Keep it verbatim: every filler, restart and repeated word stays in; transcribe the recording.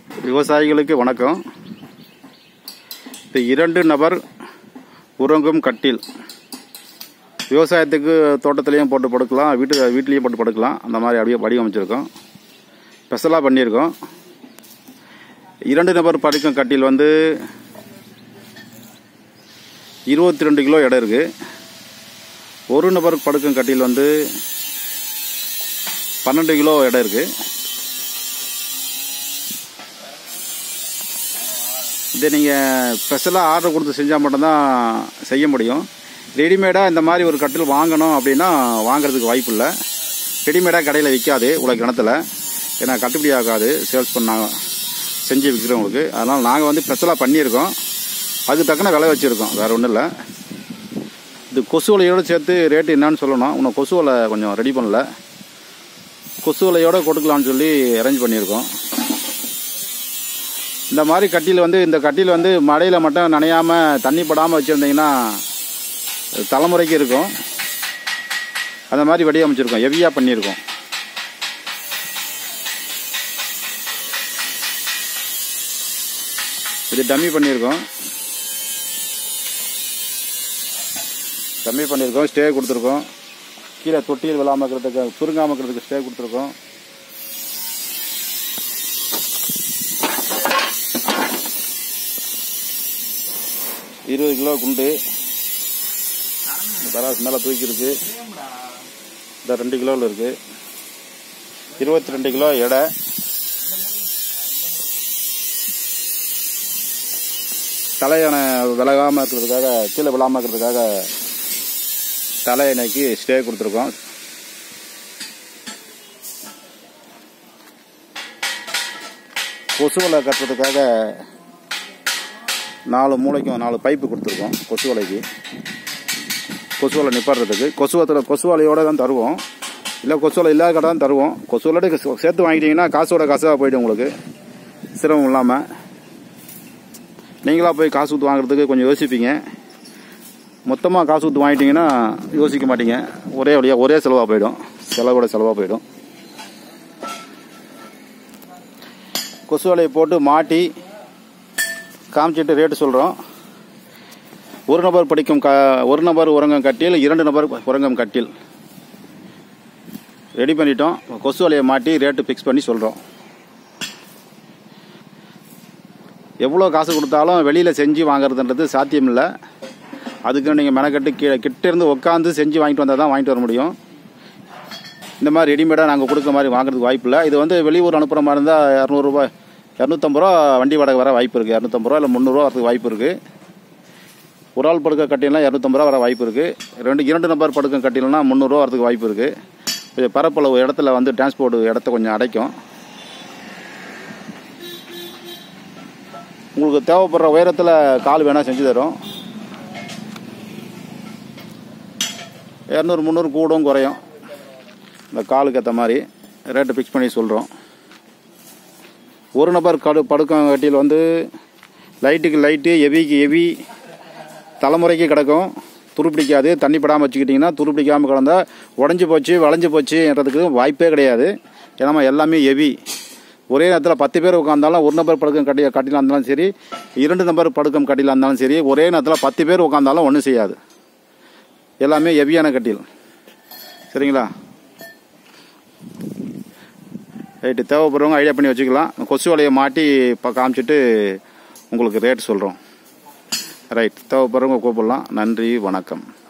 விவசாயிகளுக்கு வணக்கம். இது இரண்டு நபர் உறங்கும் கட்டில். விவசாயத்துக்கு தோட்டத்துலேயும் போட்டு படுக்கலாம், வீட்டு வீட்லேயும் போட்டு படுக்கலாம். அந்த மாதிரி அப்படியே வடிவமைச்சிருக்கோம், ஸ்பெஷலாக பண்ணியிருக்கோம். இரண்டு நபர் படுக்கும் கட்டில் வந்து இருபத்தி ரெண்டு கிலோ எடை இருக்குது. ஒரு நபர் படுக்கும் கட்டில் வந்து பன்னெண்டு கிலோ எடை இருக்குது. இதை நீங்கள் ஸ்பெஷலாக ஆர்டர் கொடுத்து செஞ்சால் மட்டும்தான் செய்ய முடியும். ரெடிமேடாக இந்த மாதிரி ஒரு கட்டில் வாங்கணும் அப்படின்னா வாங்கிறதுக்கு வாய்ப்பு இல்லை. ரெடிமேடாக கடையில் விற்காது உள்ள கிணத்துல, ஏன்னா கட்டுப்படி ஆகாது சேல்ஸ் பண்ணாங்க செஞ்சு விற்கிறவங்களுக்கு. அதனால் நாங்கள் வந்து ஸ்பெஷலாக பண்ணியிருக்கோம், அதுக்கு தக்கன விலை வச்சுருக்கோம், வேறு ஒன்றும் இல்லை. இது கொசு வலையோடு சேர்த்து ரேட்டு என்னன்னு சொல்லணும். இன்னும் கொசு வலை கொஞ்சம் ரெடி பண்ணல, கொசு வலையோடு கொடுக்கலான்னு சொல்லி அரேஞ்ச் பண்ணியிருக்கோம். இந்த மாதிரி கட்டில் வந்து இந்த கட்டில் வந்து மழையில் மட்டும் நனையாமல் தண்ணி படாமல் வச்சுருந்தீங்கன்னா தலைமுறைக்கு இருக்கும். அந்த மாதிரி வடிவமைச்சிருக்கோம், ஹெவியாக பண்ணியிருக்கோம். இது டம்மி பண்ணியிருக்கோம் டம்மி பண்ணியிருக்கோம் ஸ்டே கொடுத்துருக்கோம். கீழே தொட்டியில் விழாமல் இருக்கிறதுக்கு, சுருங்காமல் இருக்கிறதுக்கு ஸ்டே கொடுத்துருக்கோம். இருபது கிலோ குண்டு தராசு மேலே தூக்கி இருக்கு. இந்த ரெண்டு கிலோவில் இருக்கு. இருபத்தி ரெண்டு கிலோ எடை. தலையணை விலகாமல் இருக்கிறதுக்காக, கீழே விழாமல் இருக்கிறதுக்காக தலையணைக்கு ஸ்டே கொடுத்துருக்கோம். கொசு வலை கட்டுறதுக்காக நாலு மூளைக்கும் நாலு பைப்பு கொடுத்துருக்கோம். கொசு வலைக்கு, கொசு வலை நிப்பாடுறதுக்கு. கொசு வலை கொசு வலையோடு தான் தருவோம், இல்லை கொசு வலை இல்லாத கடை தான் தருவோம். கொசு வலையோட சேர்த்து வாங்கிட்டீங்கன்னா காசோட காசாக போய்டும், உங்களுக்கு சிரமம் இல்லாமல். நீங்களாக போய் காசு ஊற்று வாங்குறதுக்கு கொஞ்சம் யோசிப்பீங்க. மொத்தமாக காசு ஊற்று வாங்கிட்டீங்கன்னா யோசிக்க மாட்டீங்க, ஒரே வழியாக ஒரே செலவாக போயிடும், செலவோட செலவாக போயிடும். கொசு வலையை போட்டு மாட்டி காமிச்சிட்டு ரேட்டு சொல்கிறோம். ஒரு நபர் படிக்கும் க ஒரு நபர் உறங்கும் கட்டில், இரண்டு நபர் உறங்கும் கட்டில் ரெடி பண்ணிட்டோம். கொசு வலையை மாட்டி ரேட்டு ஃபிக்ஸ் பண்ணி சொல்கிறோம். எவ்வளோ காசு கொடுத்தாலும் வெளியில் செஞ்சு வாங்குறதுன்றது சாத்தியம் இல்லை. அதுக்கு நீங்கள் மெனக்கட்டு கீழே கிட்டேருந்து உட்காந்து செஞ்சு வாங்கிட்டு வந்தால் தான் வாங்கிட்டு வர முடியும். இந்த மாதிரி ரெடிமேடாக நாங்கள் கொடுக்குற மாதிரி வாங்குறதுக்கு வாய்ப்பு இல்லை. இது வந்து வெளியூர் அனுப்புகிற மாதிரி இருந்தால் இரநூறுபா இரநூத்தம்பது ரூபா வண்டி வாடகை வர வாய்ப்பு இருக்குது. இரநூத்தம்பது ரூபா இல்லை முந்நூறுரூவா வரதுக்கு வாய்ப்பு இருக்குது. ஒரு ஆள் படுக்க கட்டிலாம் இரநூத்தம்பது ரூபா வர வாய்ப்பு இருக்குது. ரெண்டு இரண்டு நபர் படுக்க கட்டிலனா முந்நூறுரூவா வரதுக்கு வாய்ப்பு இருக்குது. கொஞ்சம் பரப்பளவு இடத்துல வந்து டிரான்ஸ்போர்ட் இடத்த கொஞ்சம் அடைக்கும். உங்களுக்கு தேவைப்படுற உயரத்தில் கால் வேணால் செஞ்சு தரோம். இரநூறு முந்நூறு கூடும் குறையும், இந்த காலுக்கு ஏற்ற மாதிரி ரேட்டு ஃபிக்ஸ் பண்ணி சொல்கிறோம். ஒரு நபர் கடு படுக்கம் கட்டியில் வந்து லைட்டுக்கு லைட்டு, ஹெவிக்கு ஹெவி, தலைமுறைக்கு கிடக்கும், துருப்பிடிக்காது. தண்ணி படாமல் வச்சுக்கிட்டிங்கன்னா துருப்பிடிக்காமல் கிடந்தால் உடஞ்சி போச்சு வளைஞ்சி போச்சுன்றதுக்கு வாய்ப்பே கிடையாது. ஏன்னா எல்லாமே ஹெவி. ஒரே நேரத்தில் பத்து பேர் உட்காந்தாலும், ஒரு நபர் படுக்கம் கட்டி கட்டிலாக இருந்தாலும் சரி, இரண்டு நபர் படுக்கம் கட்டிலாக இருந்தாலும் சரி, ஒரே நேரத்தில் பத்து பேர் உட்காந்தாலும் ஒன்றும் செய்யாது. எல்லாமே ஹெவியான கட்டில். சரிங்களா? ரைட்டு, தேவைப்படுறவங்க ஐடியா பண்ணி வச்சுக்கலாம். கொசு வலையை மாட்டி இப்போ காமிச்சிட்டு உங்களுக்கு ரேட் சொல்கிறோம். ரைட், தேவைப்படுறவங்க கூப்பிடலாம். நன்றி, வணக்கம்.